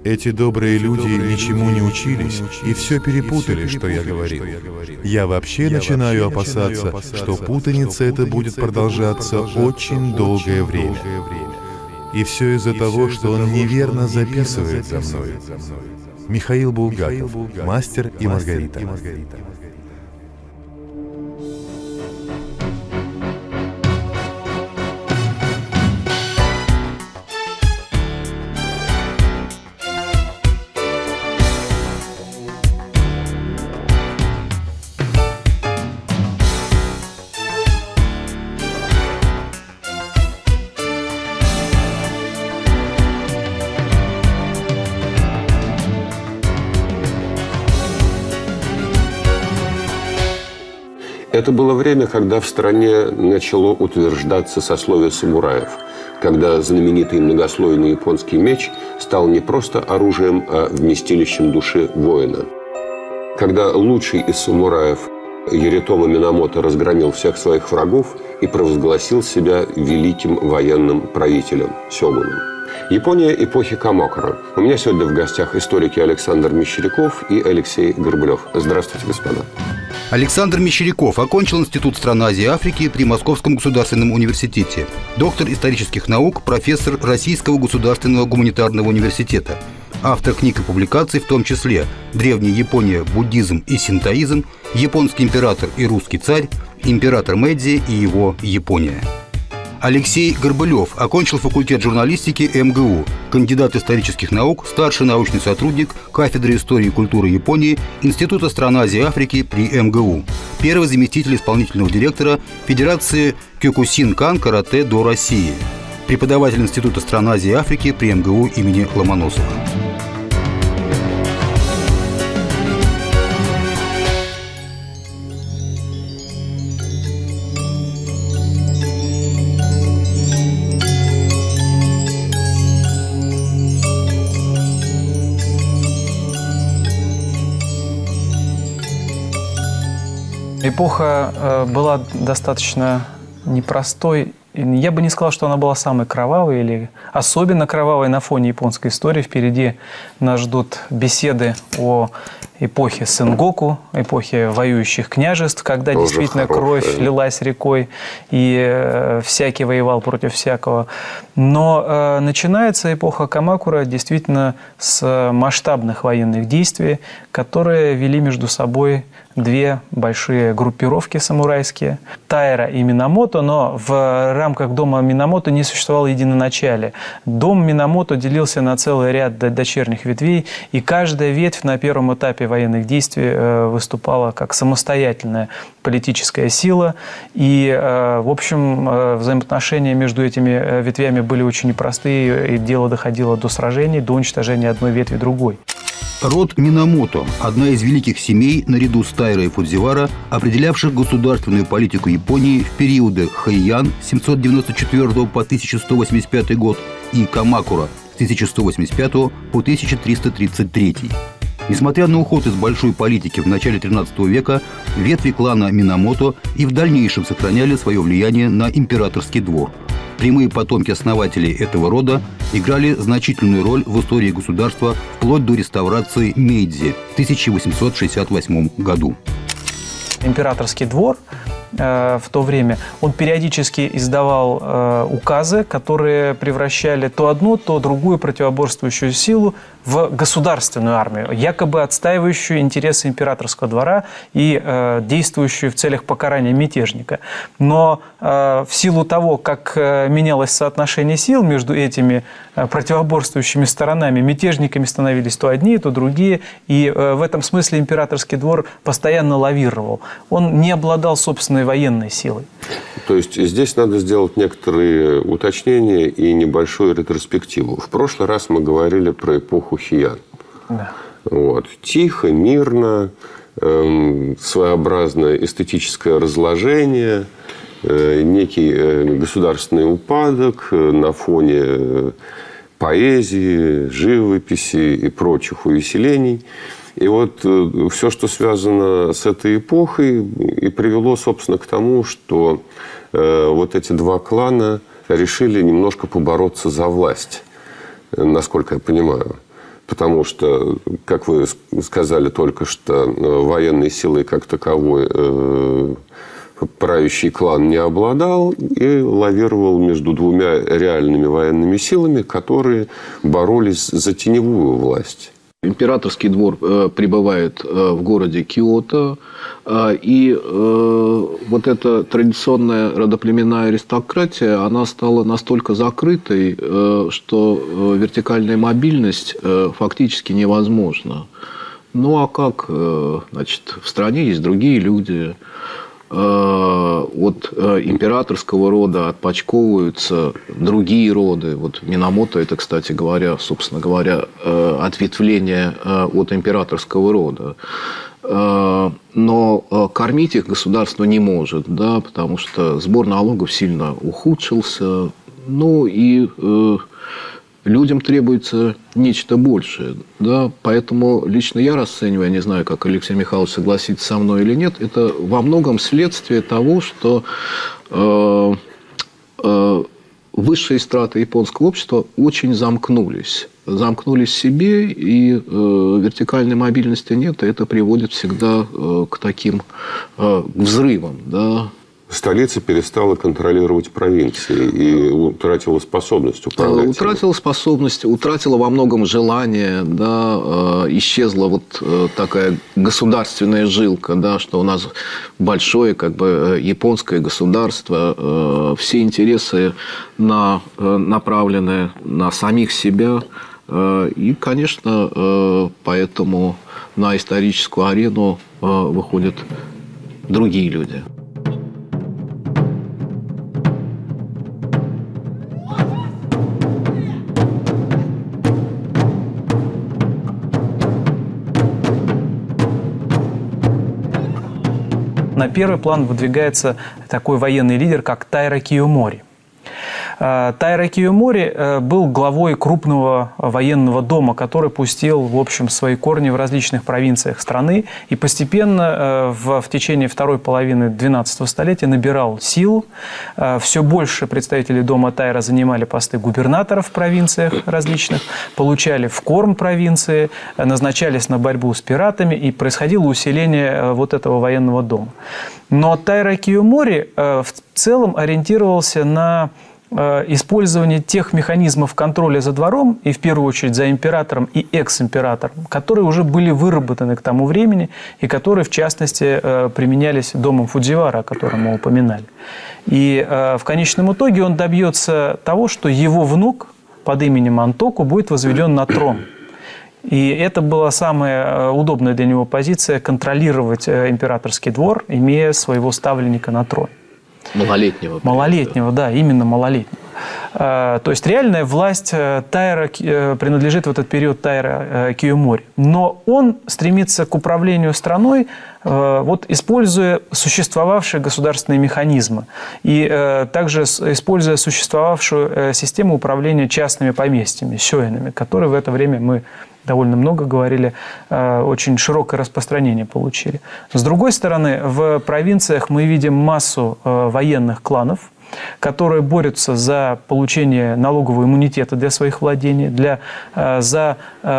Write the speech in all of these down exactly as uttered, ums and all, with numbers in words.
Эти добрые люди ничему не учились и все перепутали, что я говорил. Я вообще начинаю опасаться, что путаница эта будет продолжаться очень долгое время. И все из-за того, что он неверно записывает за мной. Михаил Булгаков, «Мастер и Маргарита». Это было время, когда в стране начало утверждаться сословие самураев, когда знаменитый многослойный японский меч стал не просто оружием, а вместилищем души воина. Когда лучший из самураев Yoritomo Минамото разгромил всех своих врагов и провозгласил себя великим военным правителем, сёгуном. Япония эпохи Камакура. У меня сегодня в гостях историки Александр Мещеряков и Алексей Горбылев. Здравствуйте, господа. Александр Мещеряков окончил Институт стран Азии и Африки при Московском государственном университете. Доктор исторических наук, профессор Российского государственного гуманитарного университета. Автор книг и публикаций, в том числе «Древняя Япония, буддизм и синтоизм», «Японский император и русский царь», «Император Мэйдзи и его Япония». Алексей Горбылев окончил факультет журналистики эм гэ у, кандидат исторических наук, старший научный сотрудник кафедры истории и культуры Японии Института стран Азии и Африки при эм гэ у, первый заместитель исполнительного директора Федерации Кёкусин-кан каратэ-до России, преподаватель Института стран Азии и Африки при эм гэ у имени Ломоносова. Эпоха э, была достаточно непростой. Я бы не сказал, что она была самой кровавой или особенно кровавой на фоне японской истории. Впереди нас ждут беседы о эпохе Сэнгоку, эпохе воюющих княжеств, когда Тоже действительно хорошая. Кровь лилась рекой и э, всякий воевал против всякого. Но э, начинается эпоха Камакура действительно с масштабных военных действий, которые вели между собой две большие группировки самурайские – Таэра и Минамото, но в рамках дома Минамото не существовало единоначалия. Дом Минамото делился на целый ряд дочерних ветвей, и каждая ветвь на первом этапе военных действий выступала как самостоятельная политическая сила. И, в общем, взаимоотношения между этими ветвями были очень непростые, и дело доходило до сражений, до уничтожения одной ветви другой. Род Минамото – одна из великих семей, наряду с Таэра и Фудзивара, определявших государственную политику Японии в периоды Хэйян с семьсот девяносто четвёртого по тысяча сто восемьдесят пятый год и Камакура с тысяча сто восемьдесят пятого по тысяча триста тридцать третий. Несмотря на уход из большой политики в начале тринадцатого века, ветви клана Минамото и в дальнейшем сохраняли свое влияние на императорский двор. Прямые потомки основателей этого рода играли значительную роль в истории государства вплоть до реставрации Мэйдзи в тысяча восемьсот шестьдесят восьмом году. Императорский двор э, в то время, он периодически издавал э, указы, которые превращали то одну, то другую противоборствующую силу в государственную армию, якобы отстаивающую интересы императорского двора и э, действующую в целях покарания мятежника. Но э, в силу того, как э, менялось соотношение сил между этими э, противоборствующими сторонами, мятежниками становились то одни, то другие, и э, в этом смысле императорский двор постоянно лавировал. Он не обладал собственной военной силой. То есть здесь надо сделать некоторые уточнения и небольшую ретроспективу. В прошлый раз мы говорили про эпоху Хэйян. Да. Вот. Тихо, мирно, эм, своеобразное эстетическое разложение, э, некий э, государственный упадок э, на фоне э, поэзии, живописи и прочих увеселений. И вот э, все, что связано с этой эпохой, и привело, собственно, к тому, что э, вот эти два клана решили немножко побороться за власть, насколько я понимаю. потому что, как вы сказали только что, военной силой как таковой э, правящий клан не обладал и лавировал между двумя реальными военными силами, которые боролись за теневую власть. Императорский двор э, пребывает э, в городе Киото, э, и э, вот эта традиционная родоплеменная аристократия, она стала настолько закрытой, э, что э, вертикальная мобильность э, фактически невозможна. Ну а как? Э, значит, в стране есть другие люди. От императорского рода отпочковываются другие роды. Вот Минамото – это, кстати говоря, собственно говоря, ответвление от императорского рода. Но кормить их государство не может, да, потому что сбор налогов сильно ухудшился. Ну и людям требуется нечто большее. Да? Поэтому лично я расцениваю, я не знаю, как Алексей Михайлович согласится со мной или нет, это во многом следствие того, что э, э, высшие страты японского общества очень замкнулись. Замкнулись в себе, и э, вертикальной мобильности нет, и это приводит всегда э, к таким э, взрывам, да. Столица перестала контролировать провинции и утратила способность управлять. Утратила способность, утратила во многом желание, да, исчезла вот такая государственная жилка, да, что у нас большое как бы японское государство, все интересы на, направлены на самих себя. И, конечно, поэтому на историческую арену выходят другие люди. На первый план выдвигается такой военный лидер, как Тайра Кийомори. Тайра Кийомори был главой крупного военного дома, который пустил, в общем, свои корни в различных провинциях страны и постепенно в, в течение второй половины двенадцатого столетия набирал силу. Все больше представителей дома Тайра занимали посты губернаторов в провинциях различных, получали вкорм провинции, назначались на борьбу с пиратами, и происходило усиление вот этого военного дома. Но Тайра Кийомори в целом ориентировался на использование тех механизмов контроля за двором, и в первую очередь за императором и экс-императором, которые уже были выработаны к тому времени и которые, в частности, применялись домом Фудзивара, о котором мы упоминали. И в конечном итоге он добьется того, что его внук под именем Антоку будет возведен на трон. И это была самая удобная для него позиция – контролировать императорский двор, имея своего ставленника на трон. Малолетнего. Малолетнего, да, именно малолетнего. То есть реальная власть Тайра принадлежит в этот период Тайра Кийомори. Но он стремится к управлению страной, вот, используя существовавшие государственные механизмы и также используя существовавшую систему управления частными поместьями, сёинами, которые в это время мы довольно много говорили, очень широкое распространение получили. С другой стороны, в провинциях мы видим массу военных кланов, которые борются за получение налогового иммунитета для своих владений, для, за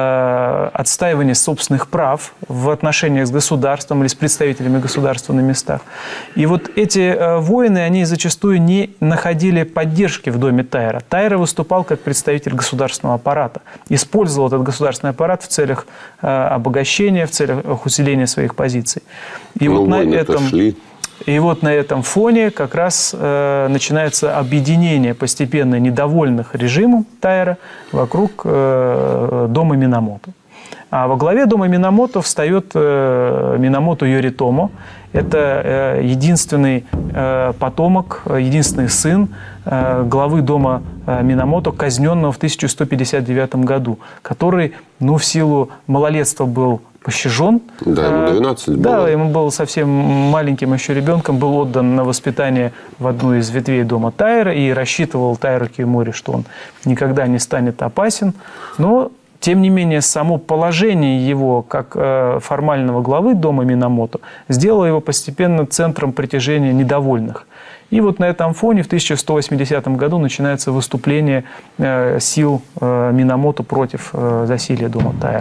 э, отстаивание собственных прав в отношениях с государством или с представителями государства на местах. И вот эти э, воины, они зачастую не находили поддержки в доме Тайра. Тайра выступал как представитель государственного аппарата, использовал этот государственный аппарат в целях э, обогащения, в целях усиления своих позиций. И ну, вот на этом... Шли. И вот на этом фоне как раз э, начинается объединение постепенно недовольных режимом Тайра вокруг э, дома Минамото. А во главе дома Минамото встает э, Минамото Йоритомо. Это э, единственный э, потомок, единственный сын э, главы дома э, Минамото, казненного в тысяча сто пятьдесят девятом году, который, ну, в силу малолетства был пощажен. Да, ему двенадцать было. Да, ему был совсем маленьким еще ребенком, был отдан на воспитание в одну из ветвей дома Тайра, и рассчитывал Тайра Кийомори, что он никогда не станет опасен. Но тем не менее, само положение его как э, формального главы дома Минамото сделало его постепенно центром притяжения недовольных. И вот на этом фоне в тысяча сто восьмидесятом году начинается выступление э, сил э, Минамото против э, засилия дома Тайра.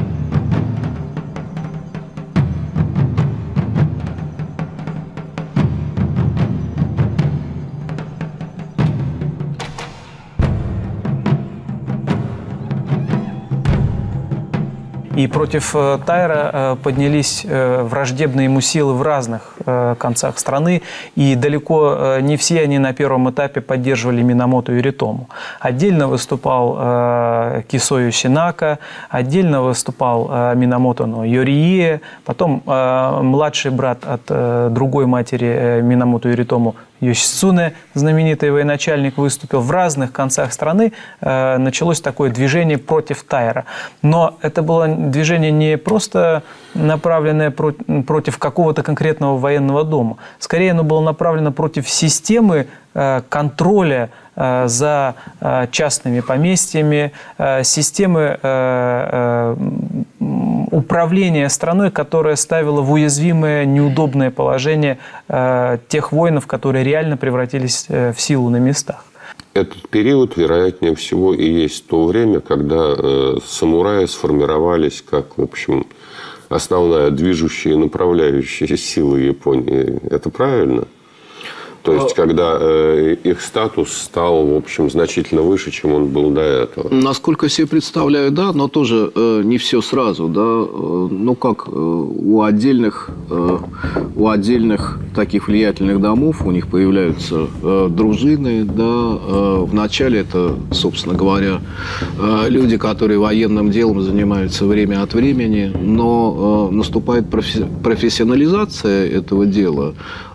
И против Тайра поднялись враждебные ему силы в разных концах страны, и далеко не все они на первом этапе поддерживали Минамото Yoritomo. Отдельно выступал Кисою Синака, отдельно выступал Минамото но Йорие, потом младший брат от другой матери Минамото Yoritomo Йосицуне, знаменитый военачальник, выступил. В разных концах страны э, началось такое движение против Тайра. Но это было движение не просто направленное про против какого-то конкретного военного дома. Скорее, оно было направлено против системы э, контроля э, за э, частными поместьями, э, системы э, э, управления страной, которая ставила в уязвимое, неудобное положение э, тех воинов, которые реально превратились э, в силу на местах. Этот период, вероятнее всего, и есть то время, когда э, самураи сформировались как, в общем, основная движущая и направляющая сила Японии. Это правильно? То есть, когда э, их статус стал, в общем, значительно выше, чем он был до этого. Насколько себе представляю, да, но тоже э, не все сразу, да. Э, ну, как э, у отдельных, э, у отдельных таких влиятельных домов у них появляются э, дружины, да. Э, вначале это, собственно говоря, э, люди, которые военным делом занимаются время от времени, но э, наступает профи профессионализация этого дела.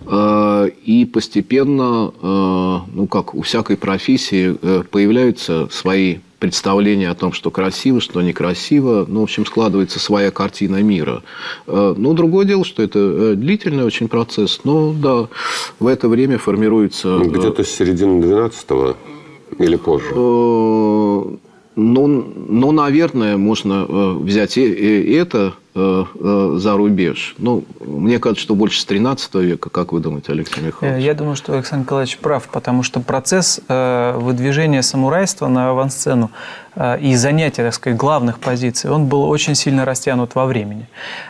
И постепенно, ну как у всякой профессии, появляются свои представления о том, что красиво, что некрасиво. Ну, в общем, складывается своя картина мира. Но другое дело, что это длительный очень процесс. Но да, в это время формируется... Где-то с середины двенадцатого или позже? Ну, ну, наверное, можно взять и это за рубеж. Ну, мне кажется, что больше с тринадцатого века. Как вы думаете, Алексей Михайлович? Я думаю, что Александр Николаевич прав, потому что процесс выдвижения самурайства на авансцену и занятия, так сказать, главных позиций, он был очень сильно растянут во времени.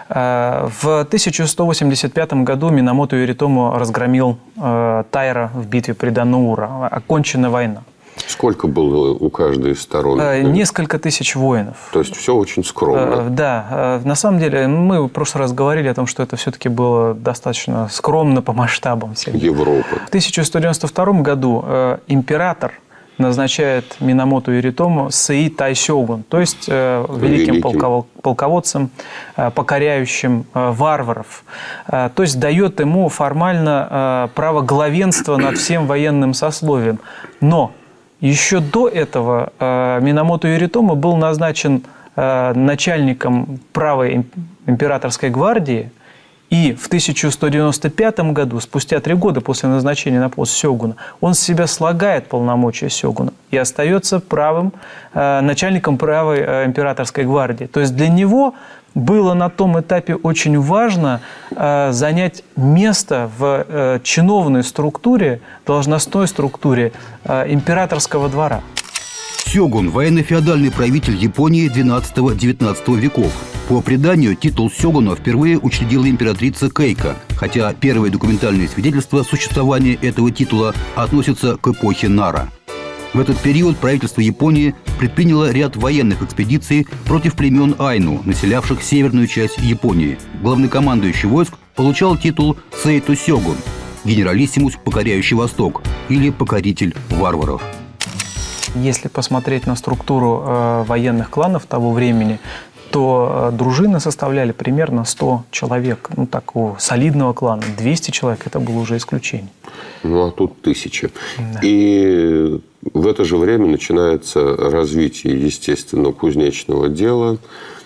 В тысяча сто восемьдесят пятом году Минамото Yoritomo разгромил Тайра в битве при Даннаура. Окончена война. Сколько было у каждой из сторон? Несколько тысяч воинов. То есть все очень скромно. Да. На самом деле, мы в прошлый раз говорили о том, что это все-таки было достаточно скромно по масштабам всех. Европы. В тысяча сто девяносто втором году император назначает Минамото Yoritomo сэй тайсёгун, то есть великим, великим. полководцем, покоряющим варваров. То есть дает ему формально право главенства над всем военным сословием. Но еще до этого Минамото Yoritomo был назначен начальником правой императорской гвардии, и в тысяча сто девяносто пятом году, спустя три года после назначения на пост сёгуна, он с себя слагает полномочия сёгуна и остается правым, начальником правой императорской гвардии. То есть для него было на том этапе очень важно э, занять место в э, чиновной структуре, должностной структуре э, императорского двора. Сёгун – военно-феодальный правитель Японии двенадцатого-девятнадцатого веков. По преданию, титул сёгуна впервые учредила императрица Кейко, хотя первые документальные свидетельства существования этого титула относятся к эпохе Нара. В этот период правительство Японии предприняло ряд военных экспедиций против племен айну, населявших северную часть Японии. Главнокомандующий войск получал титул «Сейто Сёгун» – генералиссимус, покоряющий Восток, или покоритель варваров. Если посмотреть на структуру э, военных кланов того времени, то э, дружины составляли примерно сто человек. Ну, такого солидного клана. двести человек – это было уже исключение. Ну, а тут тысяча. Да. И в это же время начинается развитие, естественно, кузнечного дела.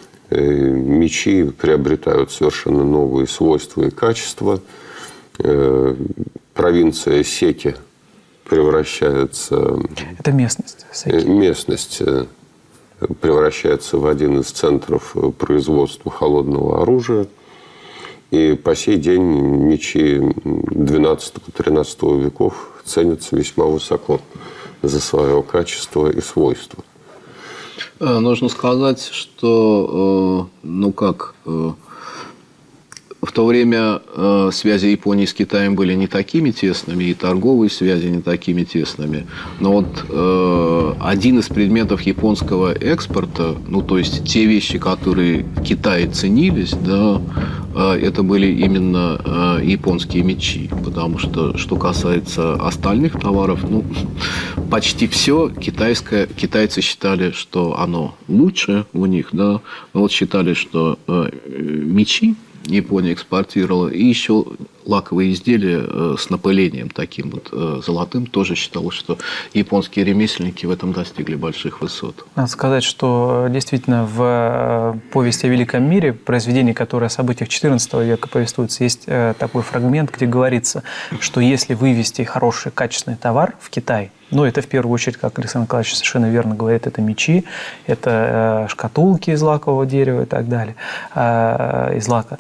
Мечи приобретают совершенно новые свойства и качества. Провинция Секи превращается... Это местность. Секи. Местность. превращается в один из центров производства холодного оружия. И по сей день мечи двенадцатого-тринадцатого веков ценятся весьма высоко за свое качество и свойства. Нужно сказать, что, ну как, в то время связи Японии с Китаем были не такими тесными, и торговые связи не такими тесными. Но вот один из предметов японского экспорта, ну то есть те вещи, которые в Китае ценились, да, это были именно японские мечи. Потому что, что касается остальных товаров, ну, почти все китайское, китайцы считали, что оно лучше у них, да. Но вот считали, что мечи Япония экспортировала, и еще лаковые изделия с напылением таким вот золотым тоже считалось, что японские ремесленники в этом достигли больших высот. Надо сказать, что действительно в повести о Великом мире, произведении, которое о событиях четырнадцатого века повествуется, есть такой фрагмент, где говорится, что если вывести хороший, качественный товар в Китай, ну, это в первую очередь, как Александр Николаевич совершенно верно говорит, это мечи, это шкатулки из лакового дерева и так далее, из лака,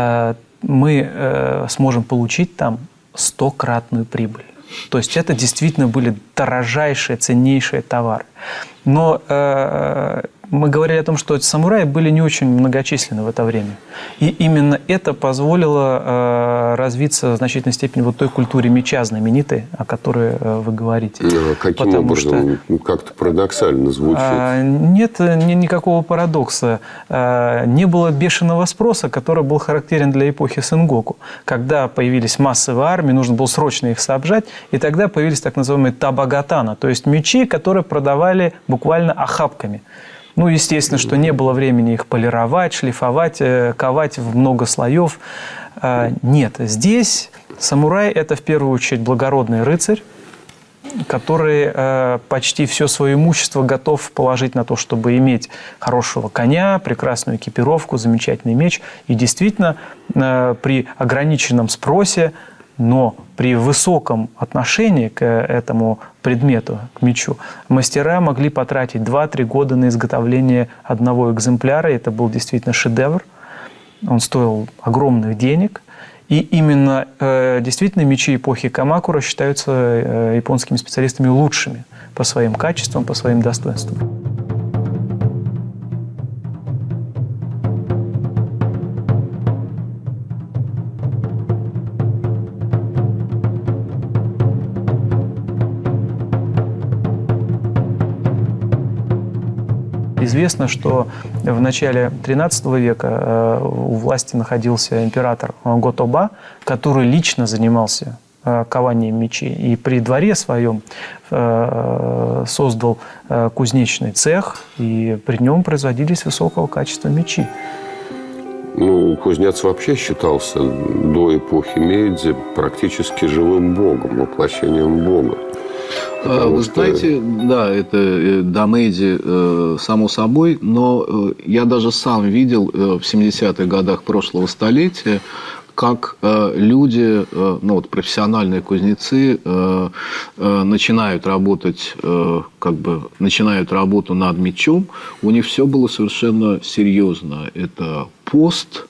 мы сможем получить там стократную прибыль. То есть это действительно были дорожайшие, ценнейшие товары. Но э, мы говорили о том, что самураи были не очень многочисленны в это время. И именно это позволило э, развиться в значительной степени вот той культуре меча знаменитой, о которой э, вы говорите. А каким Потому образом? Что, как-то парадоксально звучит. Э, нет ни, никакого парадокса. Э, не было бешеного спроса, который был характерен для эпохи Сэнгоку. Когда появились массовые армии, нужно было срочно их снабжать, и тогда появились так называемые табагатана, то есть мечи, которые продавали буквально охапками. Ну, естественно, что не было времени их полировать, шлифовать, ковать в много слоев. Нет, здесь самурай – это в первую очередь благородный рыцарь, который почти все свое имущество готов положить на то, чтобы иметь хорошего коня, прекрасную экипировку, замечательный меч. И действительно, при ограниченном спросе, но при высоком отношении к этому предмету, к мечу, мастера могли потратить два-три года на изготовление одного экземпляра. Это был действительно шедевр. Он стоил огромных денег. И именно э, действительно мечи эпохи Камакура считаются э, японскими специалистами лучшими по своим качествам, по своим достоинствам. Известно, что в начале тринадцатого века у власти находился император Готоба, который лично занимался кованием мечей. И при дворе своем создал кузнечный цех, и при нем производились высокого качества мечи. Ну, кузнец вообще считался до эпохи Мэйдзи практически живым богом, воплощением бога. Потому Вы что... знаете, да, это до Мэйдзи, само собой, но я даже сам видел в семидесятых годах прошлого столетия, как люди, ну вот профессиональные кузнецы, начинают работать, как бы начинают работу над мечом, у них все было совершенно серьезно. Это пост,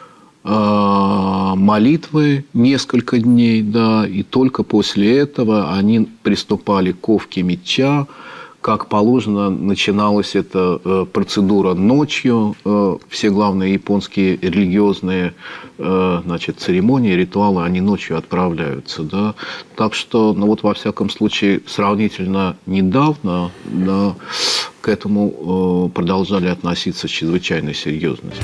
молитвы несколько дней, да, и только после этого они приступали к ковке меча. Как положено, начиналась эта процедура ночью. Все главные японские религиозные, значит, церемонии, ритуалы, они ночью отправляются. Да. Так что, ну вот во всяком случае, сравнительно недавно, да, к этому продолжали относиться с чрезвычайной серьезностью.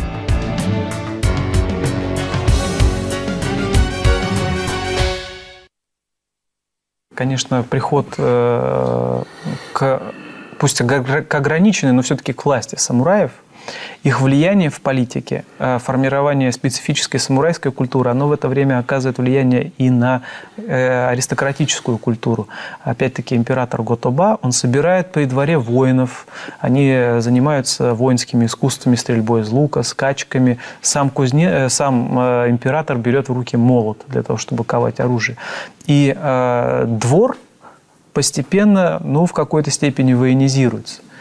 Конечно, приход э, к, пусть к ограниченной, но все-таки к власти самураев, их влияние в политике, э, формирование специфической самурайской культуры, оно в это время оказывает влияние и на э, аристократическую культуру. Опять-таки император Готоба, он собирает при дворе воинов, они занимаются воинскими искусствами, стрельбой из лука, скачками. Сам, кузне, э, сам э, император берет в руки молот для того, чтобы ковать оружие. И э, двор постепенно, ну, в какой-то степени военизируется.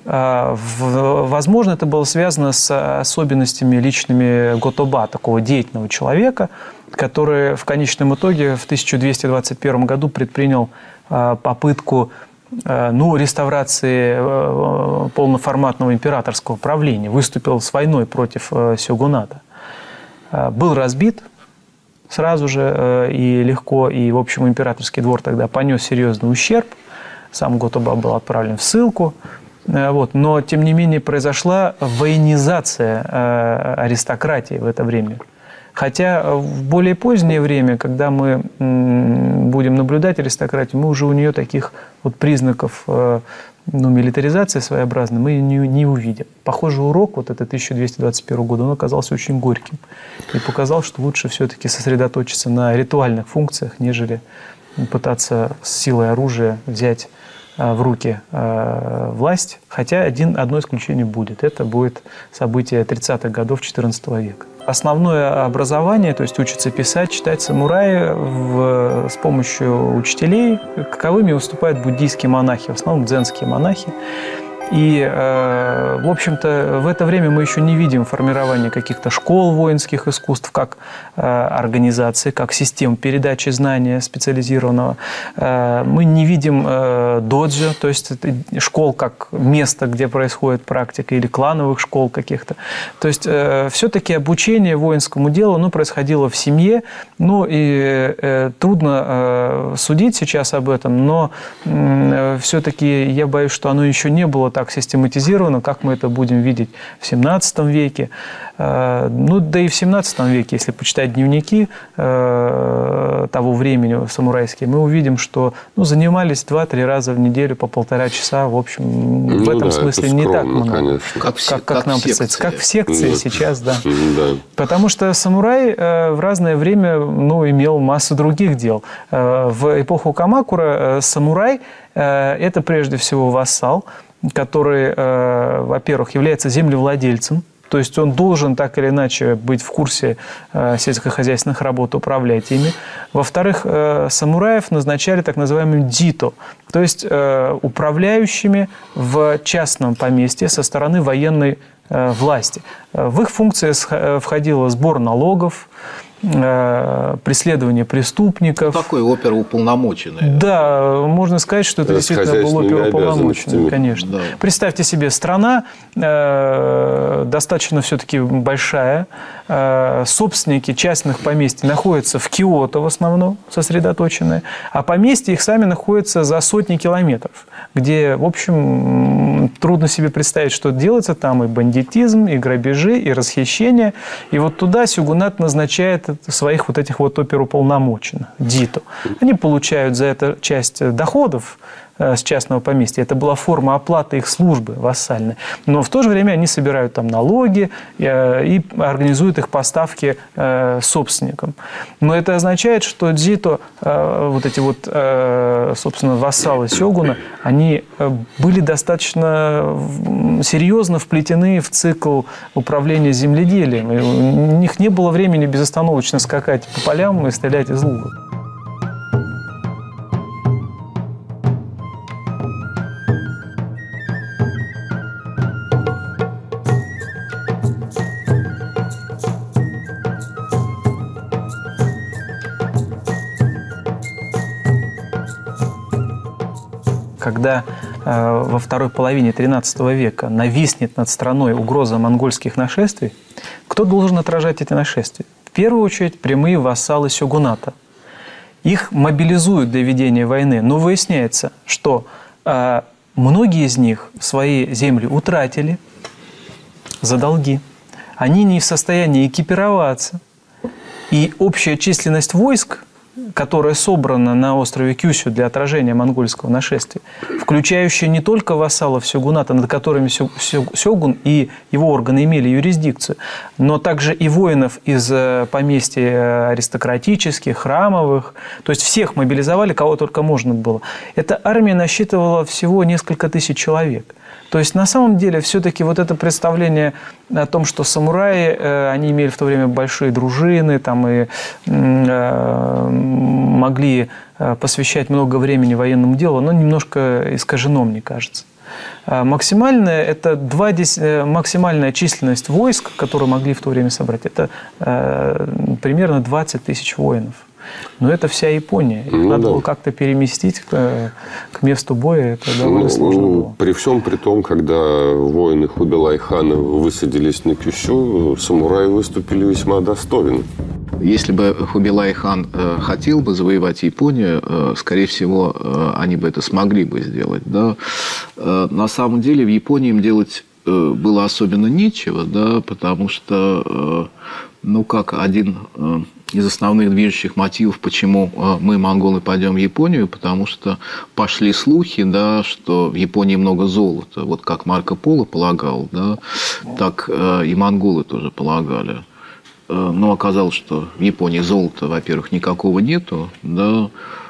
Возможно, это было связано с особенностями личными Го-Тоба, такого деятельного человека, который в конечном итоге в тысяча двести двадцать первом году предпринял попытку ну, реставрации полноформатного императорского правления, выступил с войной против сёгуната. Был разбит сразу же и легко, и, в общем, императорский двор тогда понес серьезный ущерб. Сам Го-Тоба был отправлен в ссылку. Вот. Но, тем не менее, произошла военизация аристократии в это время. Хотя в более позднее время, когда мы будем наблюдать аристократию, мы уже у нее таких вот признаков ну, милитаризации своеобразной мы не, не увидим. Похожий урок, вот это тысяча двести двадцать первого года, он оказался очень горьким. И показал, что лучше все-таки сосредоточиться на ритуальных функциях, нежели пытаться с силой оружия взять в руки э, власть, хотя один, одно исключение будет. Это будет событие тридцатых годов четырнадцатого века. Основное образование, то есть учатся писать, читать самураи в, с помощью учителей, каковыми выступают буддийские монахи, в основном дзенские монахи. И, э, в общем-то, в это время мы еще не видим формирования каких-то школ воинских искусств, как э, организации, как систем передачи знания специализированного. Э, мы не видим э, доджо, то есть школ как место, где происходит практика, или клановых школ каких-то. То есть э, все-таки обучение воинскому делу ну, происходило в семье. Ну и э, трудно э, судить сейчас об этом, но э, все-таки я боюсь, что оно еще не было так систематизировано, как мы это будем видеть в семнадцатом веке. Ну, да и в семнадцатом веке, если почитать дневники того времени самурайские, мы увидим, что ну, занимались два-три раза в неделю по полтора часа. В общем, ну, в этом да, смысле не так много, как, как, как нам представить. Как в секции Нет. сейчас, да. да. Потому что самурай в разное время ну, имел массу других дел. В эпоху Камакура самурай – это прежде всего вассал, который, э, во-первых, является землевладельцем, то есть он должен так или иначе быть в курсе э, сельскохозяйственных работ, управлять ими. Во-вторых, э, самураев назначали так называемым дито, то есть э, управляющими в частном поместье со стороны военной э, власти. В их функции входило сбор налогов, преследование преступников. Такой оперуполномоченный. Да, можно сказать, что это да, действительно был оперуполномоченный, конечно. Да. Представьте себе, страна э, достаточно все-таки большая, э, собственники частных поместий находятся в Киото в основном сосредоточенные, а поместья их сами находятся за сотни километров, где, в общем, трудно себе представить, что делается там и бандитизм, и грабежи, и расхищение. И вот туда сёгунат назначает своих вот этих вот оперуполномоченных, дито. Они получают за это часть доходов с частного поместья. Это была форма оплаты их службы вассальной. Но в то же время они собирают там налоги и организуют их поставки собственникам. Но это означает, что дзито, вот эти вот, собственно, вассалы сёгуна, они были достаточно серьезно вплетены в цикл управления земледелием. И у них не было времени безостановочно скакать по полям и стрелять из лука. Когда э, во второй половине тринадцатого века нависнет над страной угроза монгольских нашествий, кто должен отражать эти нашествия? В первую очередь прямые вассалы сёгуната. Их мобилизуют для ведения войны, но выясняется, что э, многие из них свои земли утратили за долги. Они не в состоянии экипироваться. И общая численность войск, которая собрана на острове Кюсю для отражения монгольского нашествия, включающая не только вассалов сёгуната, над которыми сёгун и его органы имели юрисдикцию, но также и воинов из поместьй аристократических, храмовых, то есть всех мобилизовали, кого только можно было. Эта армия насчитывала всего несколько тысяч человек. То есть на самом деле все-таки вот это представление о том, что самураи, э, они имели в то время большие дружины, там и э, могли посвящать много времени военному делу, оно немножко искажено, мне кажется. Максимальная, это два, максимальная численность войск, которые могли в то время собрать, это э, примерно двадцать тысяч воинов. Но это вся Япония. Их ну, надо да. было как-то переместить к, к месту боя. Это довольно ну, сложно было. При всем при том, когда воины Хубилай-хана высадились на Кюсю, самураи выступили весьма достойно. Если бы Хубилай-хан э, хотел бы завоевать Японию, э, скорее всего, э, они бы это смогли бы сделать. Да? Э, на самом деле в Японии им делать э, было особенно нечего, да, потому что, э, ну, как один э, из основных движущих мотивов, почему э, мы, монголы, пойдем в Японию, потому что пошли слухи, да, что в Японии много золота. Вот как Марко Поло полагал, да, так э, и монголы тоже полагали. Но оказалось, что в Японии золота, во-первых, никакого нету, да,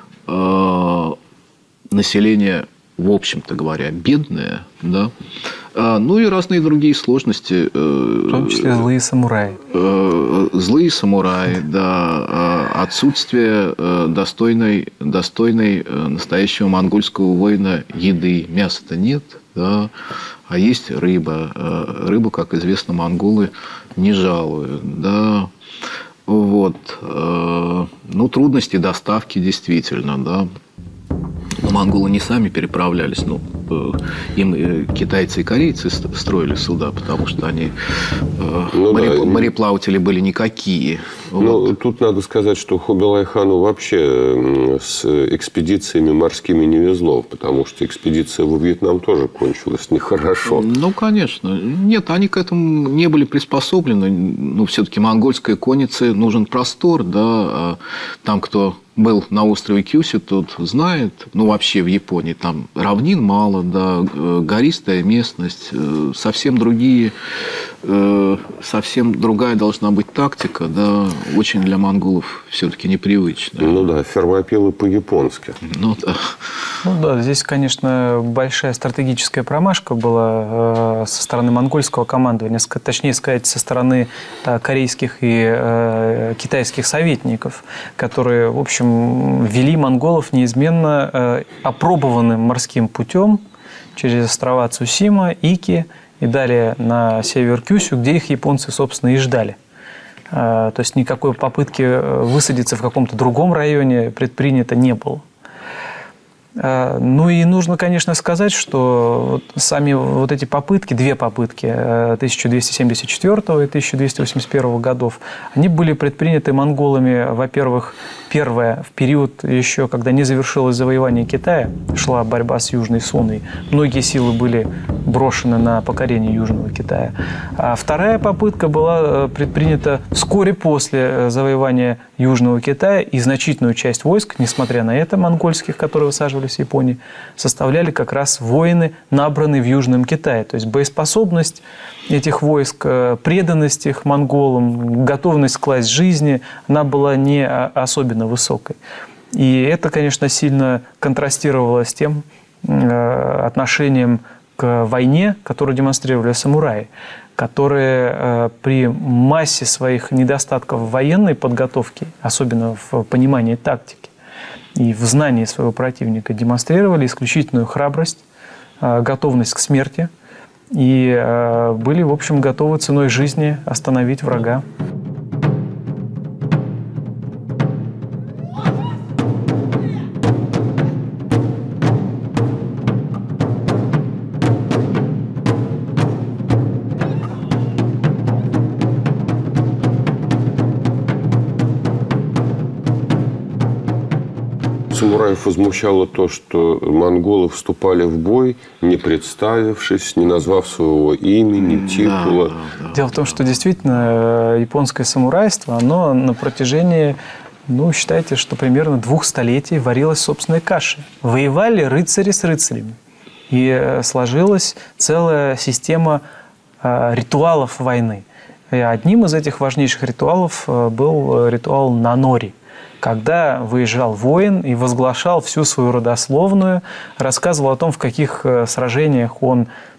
э, население, в общем-то говоря, бедное, да, э, ну и разные другие сложности. Э, в том числе злые самураи. Э, злые самураи, да, э, отсутствие э, достойной, достойной э, настоящего монгольского воина еды, мяса-то нет, да, а есть рыба. Рыбу, как известно, монголы не жалуют. Да. Вот. Ну, трудности доставки действительно. Да. Но монголы не сами переправлялись. Ну, им китайцы и корейцы строили суда, потому что они ну, море, да. мореплаватели были никакие. Ну, вот. Тут надо сказать, что Хубилай-хану вообще с экспедициями морскими не везло, потому что экспедиция во Вьетнам тоже кончилась нехорошо. Ну, конечно. Нет, они к этому не были приспособлены. Ну, все-таки монгольской коннице нужен простор, да. А там, кто был на острове Кюсю, тот знает, ну, вообще в Японии там равнин мало, да, гористая местность, совсем другие, совсем другая должна быть тактика, да, очень для монголов все-таки непривычная. Ну да, фермопилы по-японски. Ну да. Ну да, здесь, конечно, большая стратегическая промашка была со стороны монгольского командования, точнее сказать, со стороны корейских и китайских советников, которые, в общем, вели монголов неизменно опробованным морским путем через острова Цусима, Ики и далее на север Кюсю, где их японцы, собственно, и ждали. То есть никакой попытки высадиться в каком-то другом районе предпринято не было. Ну и нужно, конечно, сказать, что сами вот эти попытки, две попытки тысяча двести семьдесят четвёртого и тысяча двести восемьдесят первого годов, они были предприняты монголами, во-первых, первое, в период еще, когда не завершилось завоевание Китая, шла борьба с Южной Суной, многие силы были брошены на покорение Южного Китая. А вторая попытка была предпринята вскоре после завоевания Южного Китая, и значительную часть войск, несмотря на это, монгольских, которые высаживались в Японии, составляли как раз воины, набранные в Южном Китае. То есть боеспособность этих войск, преданность их монголам, готовность класть жизни, она была не особенно высокой. И это, конечно, сильно контрастировало с тем отношением к войне, которую демонстрировали самураи, которые при массе своих недостатков в военной подготовке, особенно в понимании тактики и в знании своего противника, демонстрировали исключительную храбрость, готовность к смерти и были, в общем, готовы ценой жизни остановить врага. Самураев возмущало то, что монголы вступали в бой, не представившись, не назвав своего имени, титула. Да, да, да. Дело в том, что действительно японское самурайство, оно на протяжении, ну, считайте, что примерно двух столетий варилось собственной кашей. Воевали рыцари с рыцарями. И сложилась целая система ритуалов войны. И одним из этих важнейших ритуалов был ритуал нанори, когда выезжал воин и возглашал всю свою родословную, рассказывал о том, в каких сражениях он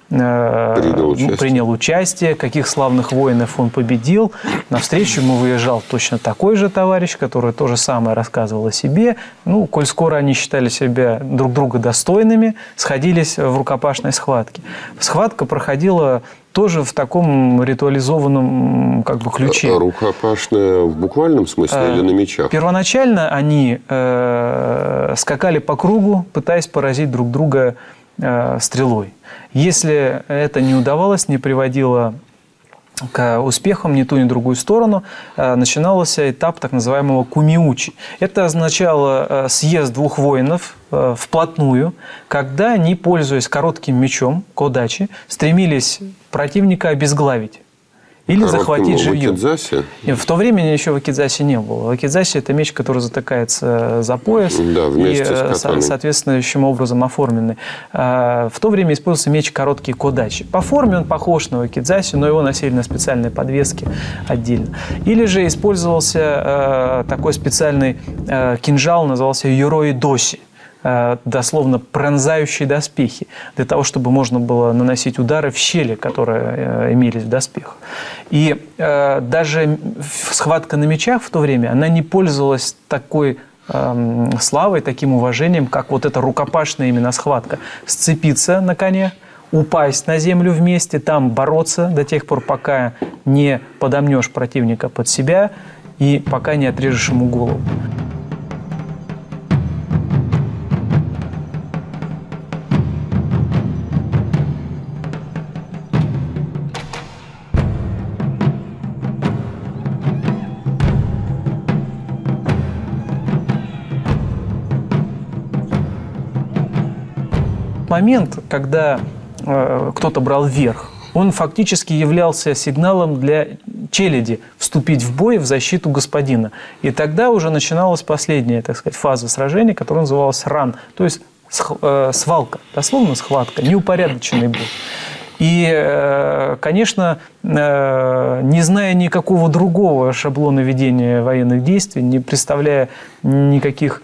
принял участие. принял участие, каких славных воинов он победил. Навстречу ему выезжал точно такой же товарищ, который то же самое рассказывал о себе. Ну, коль скоро они считали себя друг друга достойными, сходились в рукопашной схватке. Схватка проходила тоже в таком ритуализованном как бы ключе. Рукопашная в буквальном смысле а, или на мечах? Первоначально они э, скакали по кругу, пытаясь поразить друг друга э, стрелой. Если это не удавалось, не приводило к успехам ни ту, ни другую сторону, начинался этап так называемого кумиучи. Это означало съезд двух воинов вплотную, когда они, пользуясь коротким мечом, кодачи, стремились противника обезглавить или Коротким захватить живьем. вакидзаси? В то время еще вакидзаси не было. Вакидзаси – это меч, который затыкается за пояс да, и, с соответствующим образом оформленный. В то время использовался меч короткий кодачи. По форме он похож на вакидзаси, но его носили на специальной подвеске отдельно. Или же использовался такой специальный кинжал, назывался юрои доси. Дословно пронзающие доспехи, для того, чтобы можно было наносить удары в щели, которые имелись в доспехах. И э, даже схватка на мечах в то время, она не пользовалась такой э, славой, таким уважением, как вот эта рукопашная именно схватка. Сцепиться на коне, упасть на землю вместе, там бороться до тех пор, пока не подомнешь противника под себя и пока не отрежешь ему голову. Момент, когда э, кто-то брал верх, он фактически являлся сигналом для челяди вступить в бой в защиту господина. И тогда уже начиналась последняя, так сказать, фаза сражения, которая называлась ран, то есть э, свалка, дословно схватка, неупорядоченный бой. И, э, конечно, э, не зная никакого другого шаблона ведения военных действий, не представляя никаких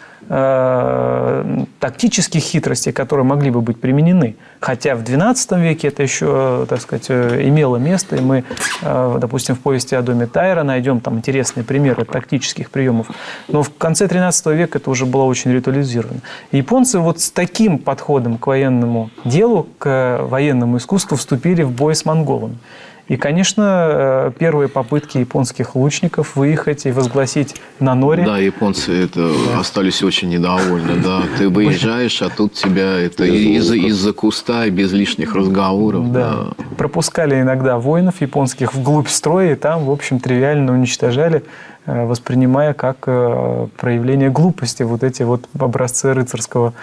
э, тактических хитростей, которые могли бы быть применены, хотя в двенадцатом веке это еще, так сказать, имело место, и мы, э, допустим, в повести о доме Тайра найдем там интересные примеры тактических приемов, но в конце тринадцатого века это уже было очень ритуализировано. Японцы вот с таким подходом к военному делу, к военному искусству вступили в бой с монголами. И, конечно, первые попытки японских лучников выехать и возгласить на норе. Да, японцы это да. остались очень недовольны. Да. Ты выезжаешь, а тут тебя это из-за из-за куста и без лишних разговоров. Да. Да. Пропускали иногда воинов японских вглубь строя, и там, в общем, тривиально уничтожали, воспринимая как проявление глупости вот эти вот образцы рыцарского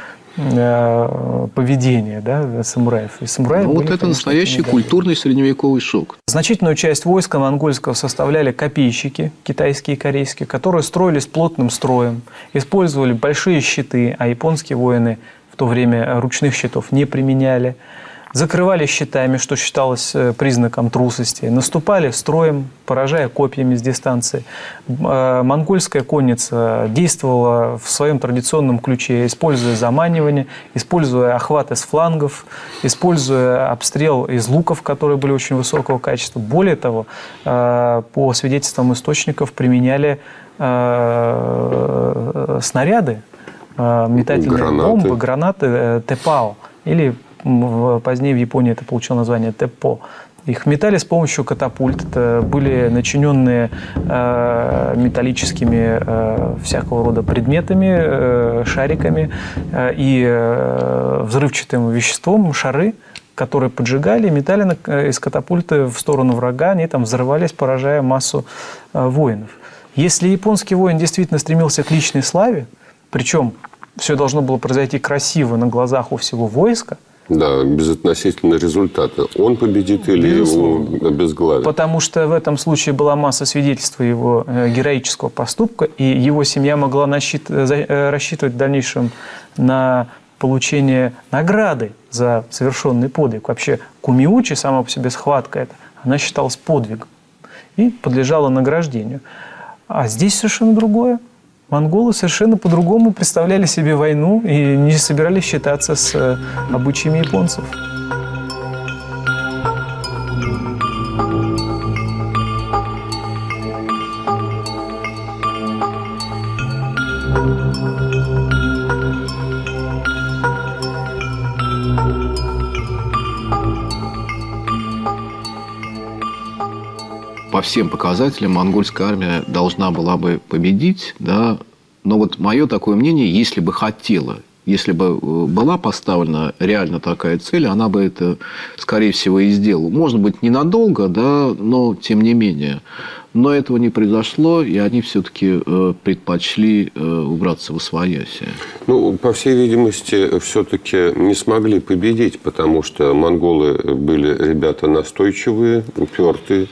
поведения, да, самураев. И самураи ну, были, вот это конечно, настоящий культурный средневековый шок. Значительную часть войска монгольского составляли копейщики, китайские и корейские, которые строились плотным строем, использовали большие щиты, а японские воины в то время ручных щитов не применяли. Закрывали щитами, что считалось признаком трусости, наступали строем, поражая копьями с дистанции. Монгольская конница действовала в своем традиционном ключе, используя заманивание, используя охваты с флангов, используя обстрел из луков, которые были очень высокого качества. Более того, по свидетельствам источников, применяли снаряды, метательные гранаты. бомбы, гранаты Тэпао, или позднее в Японии это получило название Тэппо. Их метали с помощью катапульт. Это были начиненные э, металлическими э, всякого рода предметами, э, шариками э, и э, взрывчатым веществом шары, которые поджигали, метали на, из катапульты в сторону врага, они там взрывались, поражая массу э, воинов. Если японский воин действительно стремился к личной славе, причем все должно было произойти красиво на глазах у всего войска, да, безотносительно результата. Он победит или его обезглавит. Потому что в этом случае была масса свидетельств его героического поступка, и его семья могла рассчитывать в дальнейшем на получение награды за совершенный подвиг. Вообще кумиучи, сама по себе схватка, это, она считалась подвигом и подлежала награждению. А здесь совершенно другое. Монголы совершенно по-другому представляли себе войну и не собирались считаться с обычаями японцев. по всем показателям монгольская армия должна была бы победить, да. Но вот мое такое мнение, если бы хотела, если бы была поставлена реально такая цель, она бы это, скорее всего, и сделала. Может быть, ненадолго, да, но тем не менее. Но этого не произошло, и они все-таки предпочли убраться восвояси. Ну, по всей видимости, все-таки не смогли победить, потому что монголы были ребята настойчивые, упертые,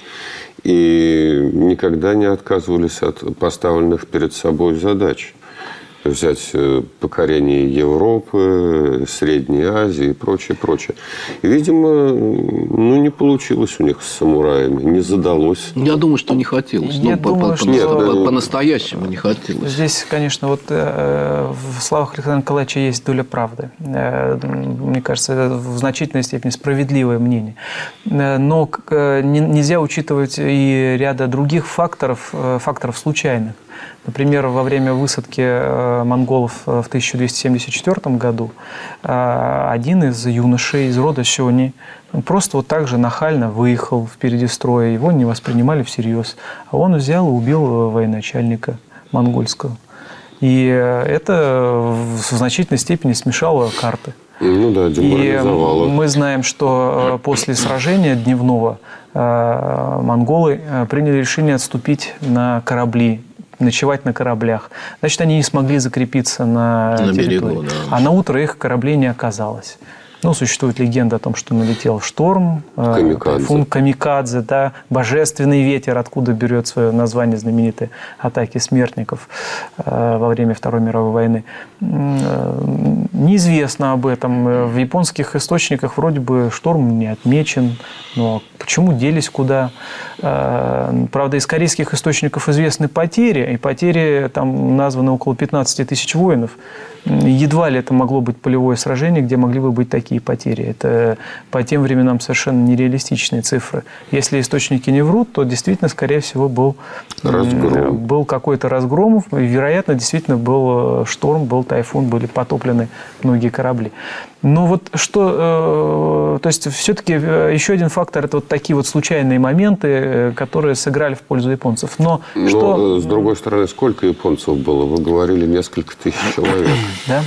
и никогда не отказывались от поставленных перед собой задач. Взять покорение Европы, Средней Азии и прочее, прочее. И, видимо, ну, не получилось у них с самураями, не задалось. Я думаю, что не хотелось. Я ну, думаю, по, что... по, Нет, по, по-настоящему не хотелось. Здесь, конечно, вот э, в словах Александра Николаевича есть доля правды. Э, мне кажется, это в значительной степени справедливое мнение. Э, но э, не, нельзя учитывать и ряда других факторов, э, факторов случайных. Например, во время высадки монголов в тысяча двести семьдесят четвёртом году один из юношей из рода Сёни просто вот так же нахально выехал впереди строя. Его не воспринимали всерьез. А он взял и убил военачальника монгольского. И это в значительной степени смешало карты. Ну да, деморализовало. И мы знаем, что после сражения дневного монголы приняли решение отступить на корабли, ночевать на кораблях. Значит, они не смогли закрепиться на, на территории. Берегу, да. А на утро их кораблей не оказалось. Ну, существует легенда о том, что налетел шторм, камикадзе. Тайфун камикадзе, да, божественный ветер, откуда берет свое название знаменитой атаки смертников во время Второй мировой войны. Неизвестно об этом. В японских источниках вроде бы шторм не отмечен, но почему делись куда? Правда, из корейских источников известны потери, и потери там названы около пятнадцати тысяч воинов. Едва ли это могло быть полевое сражение, где могли бы быть такие потери. Это по тем временам совершенно нереалистичные цифры. Если источники не врут, то действительно, скорее всего, был, был какой-то разгром. И, вероятно, действительно был шторм, был тайфун, были потоплены многие корабли. Но вот что... То есть, все-таки еще один фактор – это вот такие вот случайные моменты, которые сыграли в пользу японцев. Но, Но что... с другой стороны, сколько японцев было? Вы говорили, несколько тысяч человек. Да.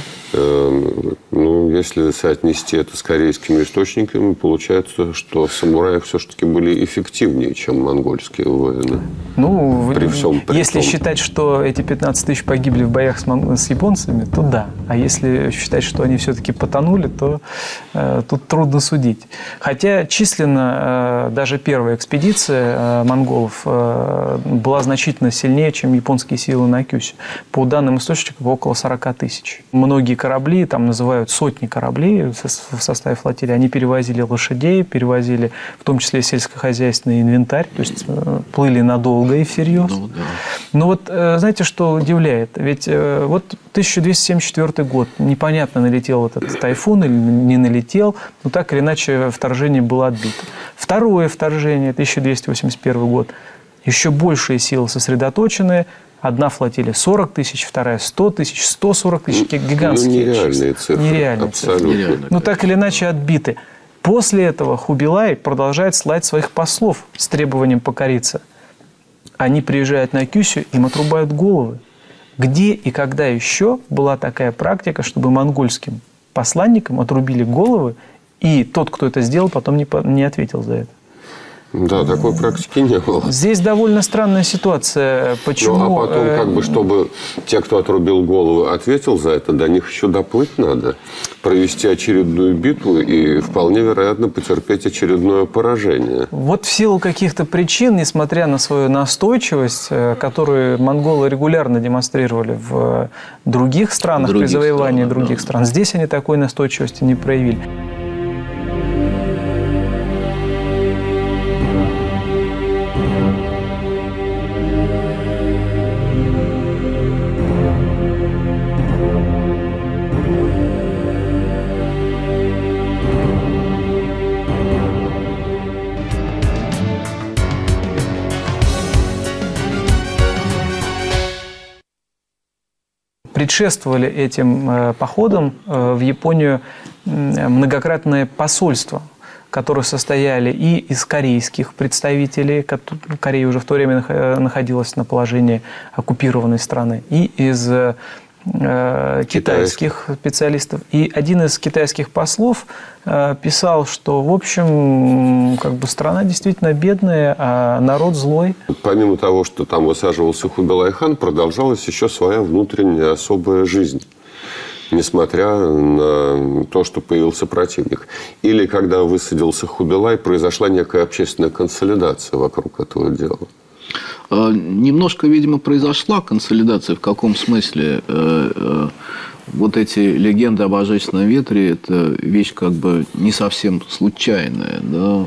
Ну, если соотнести это с корейскими источниками, получается, что самураи все-таки были эффективнее, чем монгольские воины. Ну, при всем при если том. считать, что эти пятнадцать тысяч погибли в боях с, с японцами, то да. А если считать, что они все-таки потонули, то э, тут трудно судить. Хотя численно э, даже первая экспедиция э, монголов э, была значительно сильнее, чем японские силы на Кюсе. По данным источников, около сорока тысяч. Многие корабли, там называют сотни кораблей в составе флотилии, они перевозили лошадей, перевозили в том числе сельскохозяйственный инвентарь, то есть плыли надолго и всерьез. Ну, да. Но вот знаете, что удивляет? Ведь вот тысяча двести семьдесят четвёртый год, непонятно, налетел этот тайфун или не налетел, но так или иначе вторжение было отбито. Второе вторжение, тысяча двести восемьдесят первый год, еще большие силы сосредоточены. Одна флотилия сорок тысяч, вторая сто тысяч, сто сорок тысяч, гигантские. Ну, нереальные цифры. Нереальные абсолютно. Цифры. Ну, так или иначе отбиты. После этого Хубилай продолжает слать своих послов с требованием покориться. Они приезжают на Кюсю, им отрубают головы. Где и когда еще была такая практика, чтобы монгольским посланникам отрубили головы, и тот, кто это сделал, потом не, не ответил за это? Да, такой практики не было. Здесь довольно странная ситуация. Почему? Ну, а потом, как бы, чтобы те, кто отрубил голову, ответил за это, до них еще доплыть надо, провести очередную битву и, вполне вероятно, потерпеть очередное поражение. Вот в силу каких-то причин, несмотря на свою настойчивость, которую монголы регулярно демонстрировали в других странах, других при завоевании стран, других да. стран, здесь они такой настойчивости не проявили. Предшествовали этим походам в Японию многократное посольство которые состояли и из корейских представителей, Корея уже в то время находилась на положении оккупированной страны, и из э, китайских специалистов. И один из китайских послов э, писал, что, в общем, как бы страна действительно бедная, а народ злой. Помимо того, что там высаживался Хубилай-хан, продолжалась еще своя внутренняя особая жизнь, несмотря на то, что появился противник. Или когда высадился Хубилай, произошла некая общественная консолидация вокруг этого дела. Немножко, видимо, произошла консолидация. В каком смысле? Вот эти легенды о божественном ветре – это вещь как бы не совсем случайная.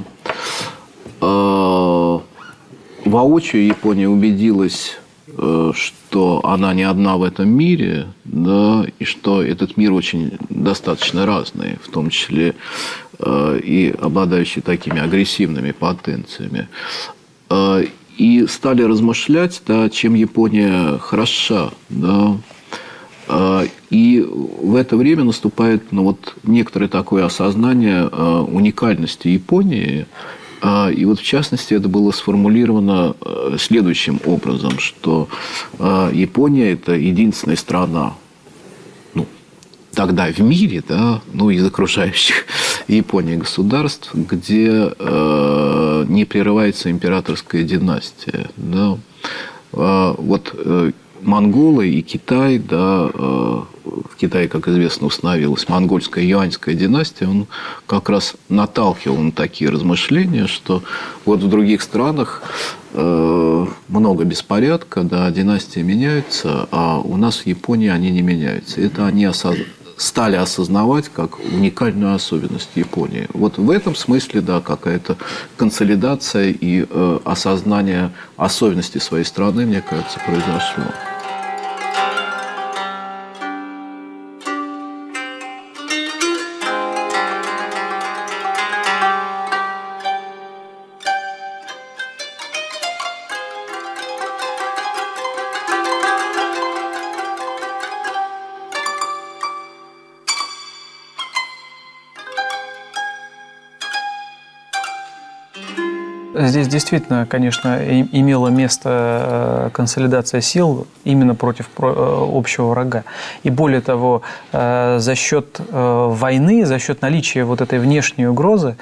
Да? Воочию Япония убедилась, что она не одна в этом мире, да, и что этот мир очень достаточно разный, в том числе э, и обладающий такими агрессивными потенциями. Э, и стали размышлять, да, чем Япония хороша. Да. Э, и в это время наступает ну, вот, некоторое такое осознание э, уникальности Японии. И вот, в частности, это было сформулировано следующим образом, что Япония – это единственная страна, ну, тогда в мире, да, ну, из окружающих Японии государств, где э, не прерывается императорская династия. Да. Вот монголы и Китай, да, в Китае, как известно, установилась монгольская юаньская династия, он как раз наталкивал на такие размышления, что вот в других странах э, много беспорядка, да, династии меняются, а у нас в Японии они не меняются. Это они осоз... стали осознавать как уникальную особенность Японии. Вот в этом смысле, да, какая-то консолидация и э, осознание особенностей своей страны, мне кажется, произошло. Здесь действительно, конечно, имела место консолидация сил именно против общего врага. И более того, за счет войны, за счет наличия вот этой внешней угрозы,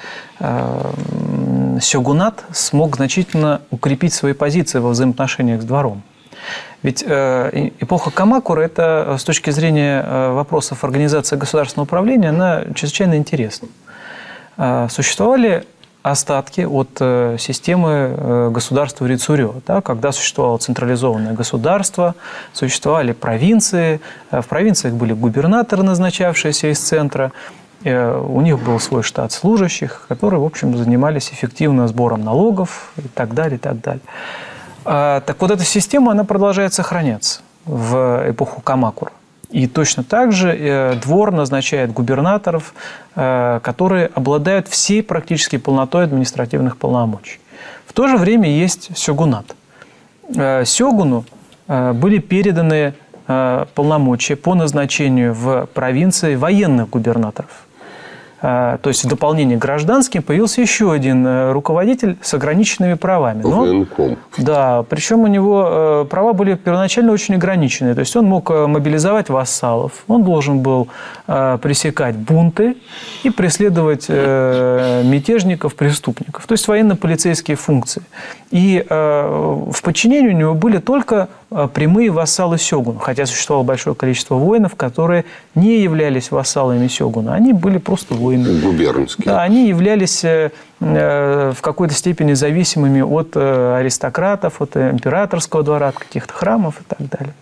сёгунат смог значительно укрепить свои позиции во взаимоотношениях с двором. Ведь эпоха Камакура – это с точки зрения вопросов организации государственного управления, она чрезвычайно интересна. Существовали остатки от э, системы э, государства Рицурё, да, когда существовало централизованное государство, существовали провинции, э, в провинциях были губернаторы, назначавшиеся из центра, э, у них был свой штат служащих, которые, в общем, занимались эффективно сбором налогов и так далее, и так далее. А, так вот, эта система, она продолжает сохраняться в эпоху Камакура. И точно так же э, двор назначает губернаторов, э, которые обладают всей практически полнотой административных полномочий. В то же время есть сёгунат. Э, сёгуну э, были переданы э, полномочия по назначению в провинции военных губернаторов. Э, то есть в дополнение к гражданским появился еще один э, руководитель с ограниченными правами. Но, да, причем у него э, права были первоначально очень ограниченные. То есть он мог э, мобилизовать вассалов, он должен был э, пресекать бунты и преследовать э, мятежников, преступников. То есть военно-полицейские функции. И э, в подчинении у него были только э, прямые вассалы сёгуна, хотя существовало большое количество воинов, которые не являлись вассалами сёгуна, они были просто воины. Губернские. Да, они являлись э, в какой-то степени зависимыми от э, аристократов, от императорского двора, от каких-то храмов и так далее.